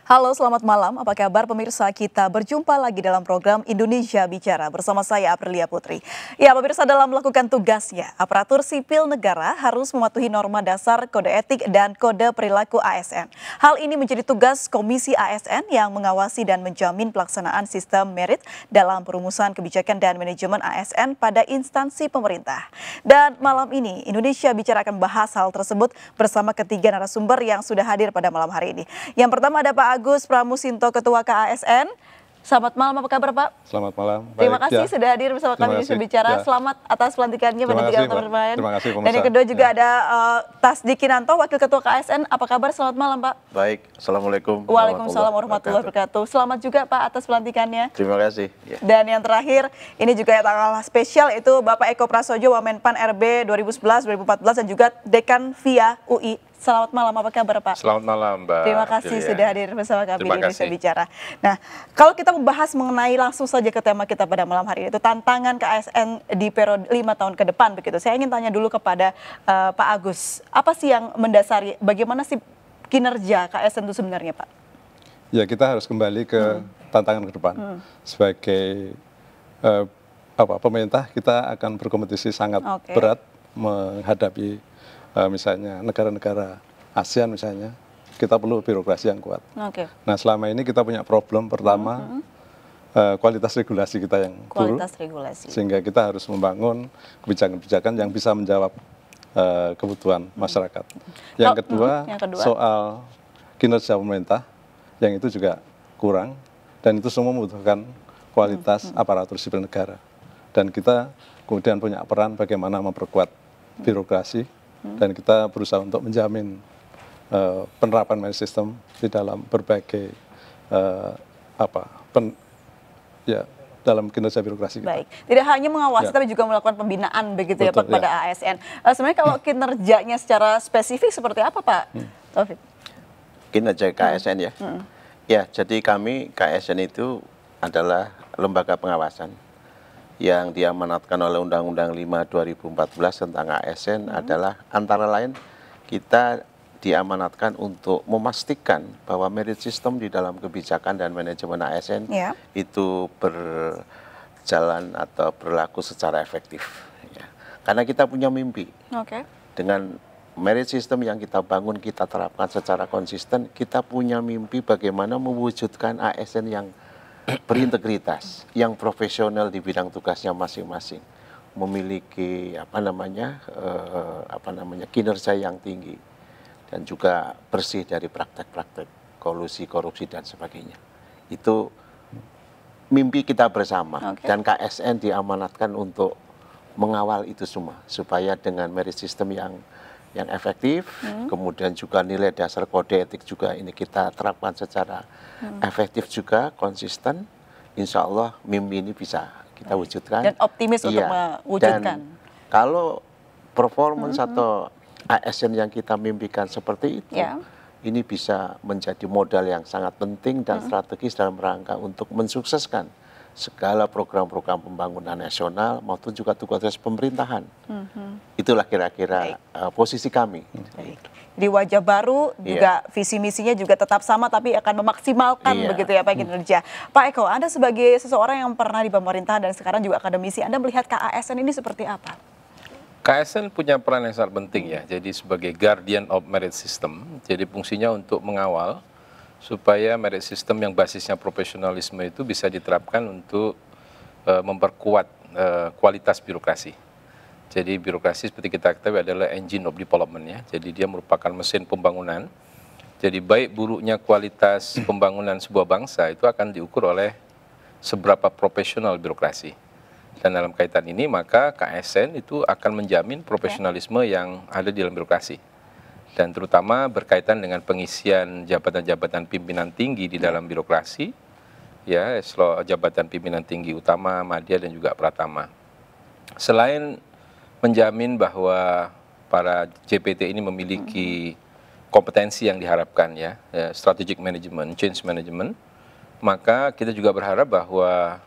Halo, selamat malam. Apa kabar pemirsa? Kita berjumpa lagi dalam program Indonesia Bicara bersama saya Aprilia Putri. Ya, pemirsa, dalam melakukan tugasnya, aparatur sipil negara harus mematuhi norma dasar kode etik dan kode perilaku ASN. Hal ini menjadi tugas Komisi ASN yang mengawasi dan menjamin pelaksanaan sistem merit dalam perumusan kebijakan dan manajemen ASN pada instansi pemerintah. Dan malam ini Indonesia Bicara akan bahas hal tersebut bersama ketiga narasumber yang sudah hadir pada malam hari ini. Yang pertama ada Pak Agus Pramusinto, Ketua KASN. Selamat malam, apa kabar Pak? Selamat malam. Terima kasih sudah hadir bersama kami di Bicara. Selamat atas pelantikannya pada tiga teman-teman. Terima kasih, dan yang kedua juga ada Tasdi Kinanto, Wakil Ketua KASN. Apa kabar? Selamat malam Pak. Baik, Assalamualaikum. Waalaikumsalam warahmatullahi wabarakatuh. Selamat juga Pak atas pelantikannya. Terima kasih. Ya. Dan yang terakhir, ini juga tanggal spesial itu Bapak Eko Prasojo, Wamenpan RB 2011-2014 dan juga Dekan VIA UI. Selamat malam, apa kabar Pak? Selamat malam Mbak. Terima kasih sudah hadir bersama kami di Indonesia Bicara. Nah, kalau kita membahas mengenai langsung saja ke tema kita pada malam hari ini, itu tantangan KASN di periode 5 tahun ke depan begitu. Saya ingin tanya dulu kepada Pak Agus, apa sih yang mendasari, bagaimana sih kinerja KASN itu sebenarnya Pak? Ya, kita harus kembali ke tantangan ke depan. Sebagai pemerintah, kita akan berkompetisi sangat berat menghadapi misalnya negara-negara ASEAN misalnya, kita perlu birokrasi yang kuat. Nah, selama ini kita punya problem pertama, kualitas regulasi kita yang buruk, sehingga kita harus membangun kebijakan-kebijakan yang bisa menjawab kebutuhan masyarakat. Yang kedua, soal kinerja pemerintah, yang itu juga kurang, dan itu semua membutuhkan kualitas aparatur sipil negara. Dan kita kemudian punya peran bagaimana memperkuat birokrasi, dan kita berusaha untuk menjamin penerapan merit system di dalam berbagai dalam kinerja birokrasi kita. Baik, tidak hanya mengawasi tapi juga melakukan pembinaan begitu. Betul, ya Pak pada ASN. Sebenarnya kalau kinerjanya secara spesifik seperti apa Pak Taufik? Kinerja KASN ya. Ya, jadi kami KASN itu adalah lembaga pengawasan yang diamanatkan oleh Undang-Undang 5 2014 tentang ASN adalah antara lain kita diamanatkan untuk memastikan bahwa merit system di dalam kebijakan dan manajemen ASN itu berjalan atau berlaku secara efektif. Ya. Karena kita punya mimpi. Dengan merit system yang kita bangun, kita terapkan secara konsisten, kita punya mimpi bagaimana mewujudkan ASN yang berintegritas, yang profesional di bidang tugasnya masing-masing, memiliki kinerja yang tinggi dan juga bersih dari praktek-praktek kolusi, korupsi dan sebagainya. Itu mimpi kita bersama dan KASN diamanatkan untuk mengawal itu semua supaya dengan merit system yang efektif, kemudian juga nilai dasar kode etik juga ini kita terapkan secara efektif juga, konsisten, insya Allah mimpi ini bisa kita wujudkan. Dan optimis untuk mewujudkan. Dan kalau performance atau ASN yang kita mimpikan seperti itu, ini bisa menjadi modal yang sangat penting dan strategis dalam rangka untuk mensukseskan segala program-program pembangunan nasional maupun juga tugas pemerintahan. Itulah kira-kira posisi kami. Di wajah baru juga visi misinya juga tetap sama tapi akan memaksimalkan begitu ya Pak kinerja. Pak Eko, Anda sebagai seseorang yang pernah di pemerintah dan sekarang juga akademisi, Anda melihat KASN ini seperti apa? KASN punya peran yang sangat penting ya. Jadi sebagai guardian of merit system, jadi fungsinya untuk mengawal supaya merit system yang basisnya profesionalisme itu bisa diterapkan untuk memperkuat kualitas birokrasi. Jadi birokrasi seperti kita ketahui adalah engine of development ya. Jadi dia merupakan mesin pembangunan. Jadi baik buruknya kualitas pembangunan sebuah bangsa itu akan diukur oleh seberapa profesional birokrasi. Dan dalam kaitan ini maka KASN itu akan menjamin profesionalisme yang ada di dalam birokrasi. Dan terutama berkaitan dengan pengisian jabatan-jabatan pimpinan tinggi di dalam birokrasi, ya, jabatan pimpinan tinggi utama, madya dan juga pratama. Selain menjamin bahwa para JPT ini memiliki kompetensi yang diharapkan ya, strategic management, change management, maka kita juga berharap bahwa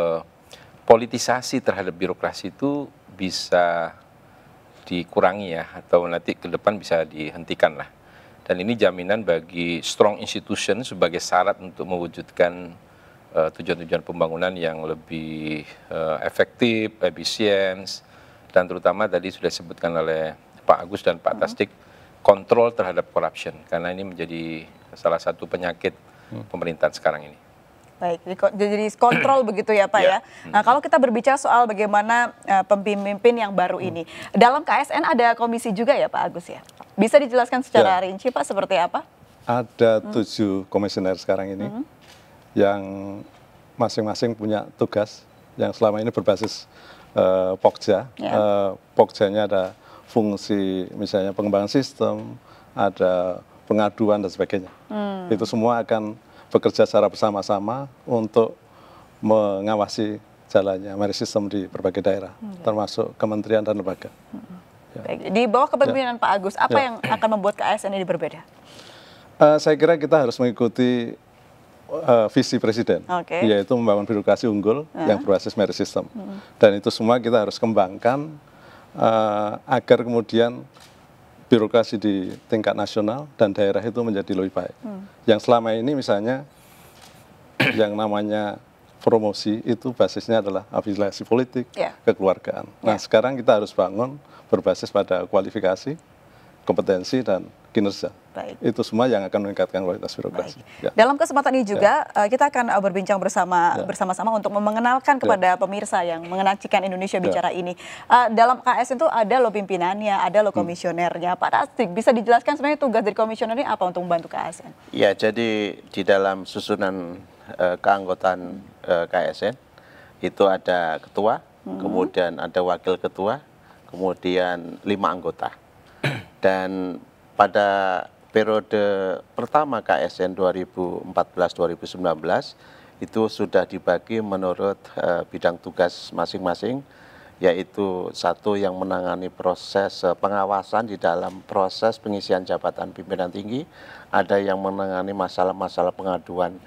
politisasi terhadap birokrasi itu bisa dikurangi ya, atau nanti ke depan bisa dihentikan lah. Dan ini jaminan bagi strong institution sebagai syarat untuk mewujudkan tujuan-tujuan pembangunan yang lebih efektif, efisien, dan terutama tadi sudah disebutkan oleh Pak Agus dan Pak Tasdik, kontrol terhadap corruption, karena ini menjadi salah satu penyakit pemerintahan sekarang ini. Baik, jadi kontrol begitu ya Pak ya. Nah kalau kita berbicara soal bagaimana pemimpin yang baru ini, dalam KSN ada komisi juga ya Pak Agus ya? Bisa dijelaskan secara rinci Pak seperti apa? Ada 7 komisioner sekarang ini yang masing-masing punya tugas yang selama ini berbasis Pokja. Pokjanya ada fungsi misalnya pengembangan sistem, ada pengaduan dan sebagainya. Itu semua akan bekerja secara bersama-sama untuk mengawasi jalannya merit system di berbagai daerah, termasuk kementerian dan lembaga. Baik, di bawah kepemimpinan Pak Agus, apa yang akan membuat KSN ini berbeda? Saya kira kita harus mengikuti visi Presiden, yaitu membangun birokrasi unggul yang berbasis merit system. Dan itu semua kita harus kembangkan agar kemudian birokrasi di tingkat nasional dan daerah itu menjadi lebih baik. Yang selama ini misalnya yang namanya promosi itu basisnya adalah afiliasi politik, kekeluargaan. Nah sekarang kita harus bangun berbasis pada kualifikasi, kompetensi dan kinerja. Itu semua yang akan meningkatkan kualitas birokrasi. Dalam kesempatan ini juga kita akan berbincang bersama-sama untuk mengenalkan kepada pemirsa yang mengenalkan Indonesia Bicara ini. Dalam KSN itu ada lo pimpinannya, ada lo komisionernya. Pak Tasdik, bisa dijelaskan sebenarnya tugas dari komisioner ini apa untuk membantu KSN? Ya, jadi di dalam susunan keanggotaan KSN itu ada ketua, kemudian ada wakil ketua, kemudian 5 anggota. Dan pada periode pertama KSN 2014-2019 itu sudah dibagi menurut bidang tugas masing-masing, yaitu satu yang menangani proses pengawasan di dalam proses pengisian jabatan pimpinan tinggi, ada yang menangani masalah-masalah pengaduan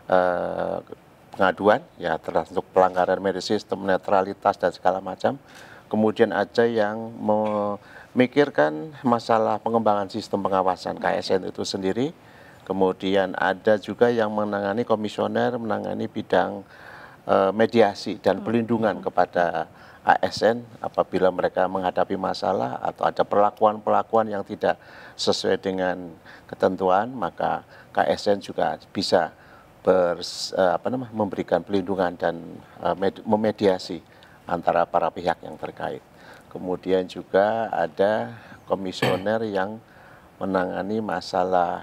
ya termasuk pelanggaran merit system, netralitas dan segala macam. Kemudian ada yang memikirkan masalah pengembangan sistem pengawasan KSN itu sendiri. Kemudian ada juga yang menangani komisioner, menangani bidang mediasi dan pelindungan kepada ASN apabila mereka menghadapi masalah atau ada perlakuan-perlakuan yang tidak sesuai dengan ketentuan, maka KSN juga bisa memberikan pelindungan dan memediasi antara para pihak yang terkait. Kemudian juga ada komisioner yang menangani masalah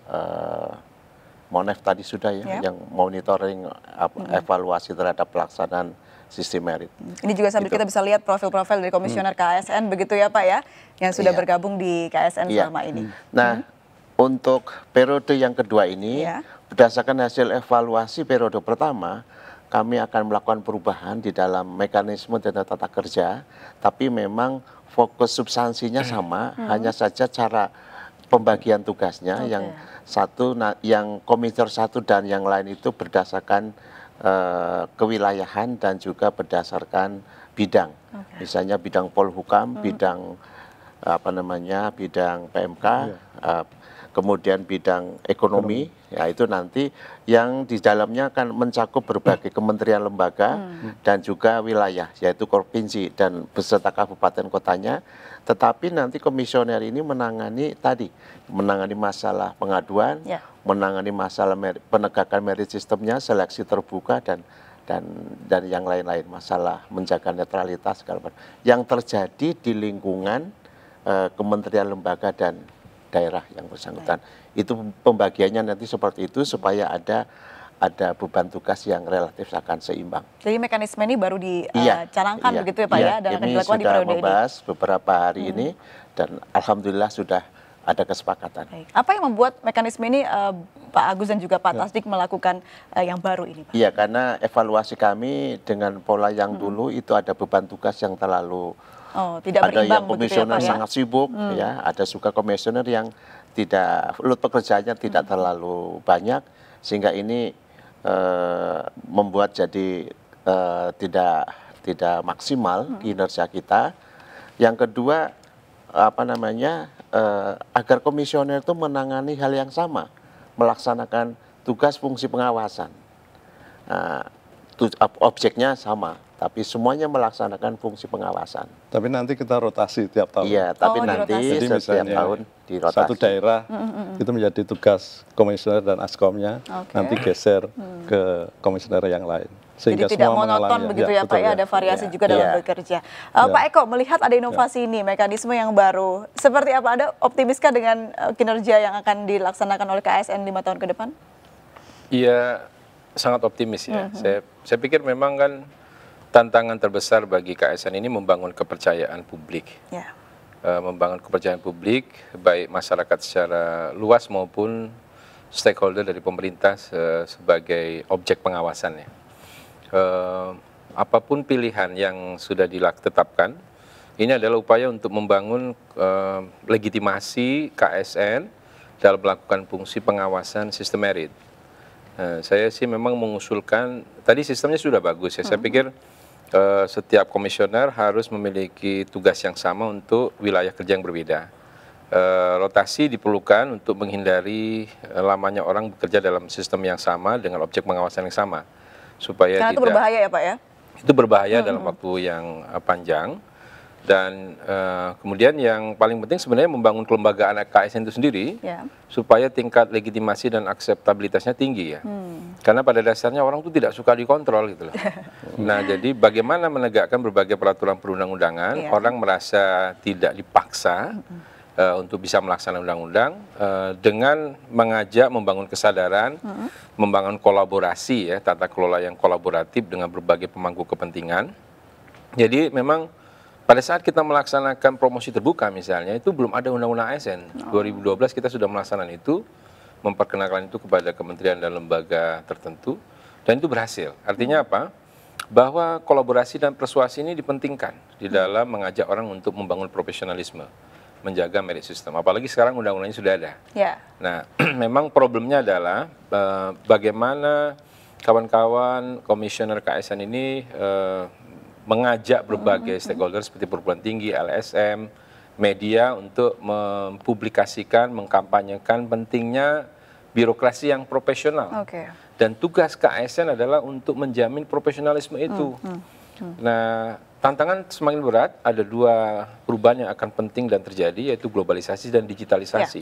Monef tadi sudah yang monitoring evaluasi terhadap pelaksanaan sistem merit. Ini juga sambil kita bisa lihat profil-profil dari komisioner KSN begitu ya Pak ya, yang sudah bergabung di KSN selama ini. Nah, untuk periode yang kedua ini, berdasarkan hasil evaluasi periode pertama, kami akan melakukan perubahan di dalam mekanisme dan tata kerja, tapi memang fokus substansinya sama, hanya saja cara pembagian tugasnya yang satu, yang komisioner satu dan yang lain itu berdasarkan kewilayahan dan juga berdasarkan bidang, misalnya bidang Polhukam, bidang bidang PMK. Kemudian bidang ekonomi, ya itu nanti yang di dalamnya akan mencakup berbagai kementerian lembaga dan juga wilayah, yaitu provinsi dan beserta kabupaten kotanya. Tetapi nanti komisioner ini menangani masalah pengaduan, menangani masalah penegakan merit sistemnya, seleksi terbuka dan yang lain-lain, masalah menjaga netralitas segala macam yang terjadi di lingkungan kementerian lembaga dan daerah yang bersangkutan. Itu pembagiannya nanti seperti itu supaya ada beban tugas yang relatif akan seimbang. Jadi mekanisme ini baru dicanangkan begitu ya Pak ya, dan akan dilakukan di periode ini. Sudah membahas beberapa hari ini dan alhamdulillah sudah ada kesepakatan. Apa yang membuat mekanisme ini Pak Agus dan juga Pak Tasdik melakukan yang baru ini Pak? Iya, karena evaluasi kami dengan pola yang dulu itu ada beban tugas yang terlalu tidak ada yang ya, komisioner sangat sibuk, ya, ada juga komisioner yang load pekerjaannya tidak terlalu banyak, sehingga ini membuat jadi tidak maksimal kinerja kita. Yang kedua, agar komisioner itu menangani hal yang sama, melaksanakan tugas fungsi pengawasan. Objeknya sama, tapi semuanya melaksanakan fungsi pengawasan. Tapi nanti kita rotasi tiap tahun. Iya, tapi nanti setiap tahun dirotasi. Satu daerah itu menjadi tugas komisioner dan askomnya, nanti geser ke komisioner yang lain. Sehingga jadi tidak monoton begitu ya Pak ya, ada variasi juga dalam bekerja. Pak Eko, melihat ada inovasi ini, mekanisme yang baru, seperti apa, ada optimiskah dengan kinerja yang akan dilaksanakan oleh KASN 5 tahun ke depan? Iya, sangat optimis ya. Saya pikir memang kan tantangan terbesar bagi KASN ini membangun kepercayaan publik. Membangun kepercayaan publik, baik masyarakat secara luas maupun stakeholder dari pemerintah sebagai objek pengawasan ya. Apapun pilihan yang sudah ditetapkan, ini adalah upaya untuk membangun legitimasi KASN dalam melakukan fungsi pengawasan sistem merit. Saya sih memang mengusulkan, tadi sistemnya sudah bagus ya, saya pikir setiap komisioner harus memiliki tugas yang sama untuk wilayah kerja yang berbeda. Rotasi diperlukan untuk menghindari lamanya orang bekerja dalam sistem yang sama dengan objek pengawasan yang sama. Supaya karena itu berbahaya ya Pak ya? Itu berbahaya dalam waktu yang panjang. Dan kemudian yang paling penting sebenarnya membangun kelembagaan KASN itu sendiri supaya tingkat legitimasi dan akseptabilitasnya tinggi ya. Karena pada dasarnya orang itu tidak suka dikontrol gitu loh. Nah jadi bagaimana menegakkan berbagai peraturan perundang-undangan, orang merasa tidak dipaksa untuk bisa melaksanakan undang-undang dengan mengajak membangun kesadaran, membangun kolaborasi ya, tata kelola yang kolaboratif dengan berbagai pemangku kepentingan. Jadi memang pada saat kita melaksanakan promosi terbuka misalnya, itu belum ada undang-undang ASN. 2012 kita sudah melaksanakan itu, memperkenalkan itu kepada kementerian dan lembaga tertentu, dan itu berhasil. Artinya apa? Bahwa kolaborasi dan persuasi ini dipentingkan di dalam mengajak orang untuk membangun profesionalisme, menjaga merit system. Apalagi sekarang undang-undangnya sudah ada. Nah, memang problemnya adalah bagaimana kawan-kawan komisioner KASN ini mengajak berbagai stakeholder seperti perguruan tinggi, LSM, media untuk mempublikasikan, mengkampanyekan pentingnya birokrasi yang profesional. Dan tugas KASN adalah untuk menjamin profesionalisme itu. Nah, tantangan semakin berat, ada dua perubahan yang akan penting dan terjadi, yaitu globalisasi dan digitalisasi.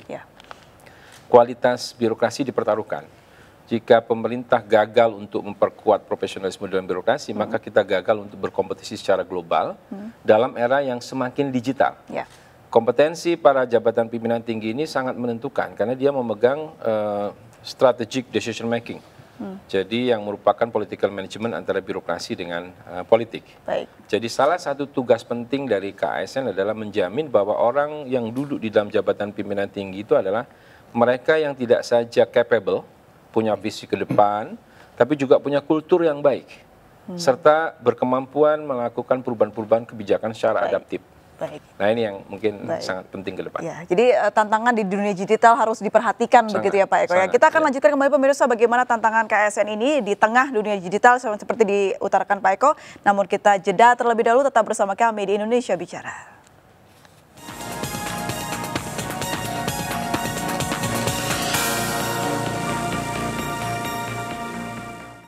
Kualitas birokrasi dipertaruhkan. Jika pemerintah gagal untuk memperkuat profesionalisme dalam birokrasi, maka kita gagal untuk berkompetisi secara global dalam era yang semakin digital. Kompetensi para jabatan pimpinan tinggi ini sangat menentukan, karena dia memegang strategic decision making. Jadi yang merupakan political management antara birokrasi dengan politik. Jadi salah satu tugas penting dari KASN adalah menjamin bahwa orang yang duduk di dalam jabatan pimpinan tinggi itu adalah mereka yang tidak saja capable, punya visi ke depan, tapi juga punya kultur yang baik, serta berkemampuan melakukan perubahan-perubahan kebijakan secara adaptif. Nah ini yang mungkin sangat penting ke depan. Jadi tantangan di dunia digital harus diperhatikan begitu ya Pak Eko. Kita akan lanjutkan kembali pemirsa bagaimana tantangan KASN ini di tengah dunia digital seperti diutarakan Pak Eko. Namun kita jeda terlebih dahulu, tetap bersama kami di Indonesia Bicara.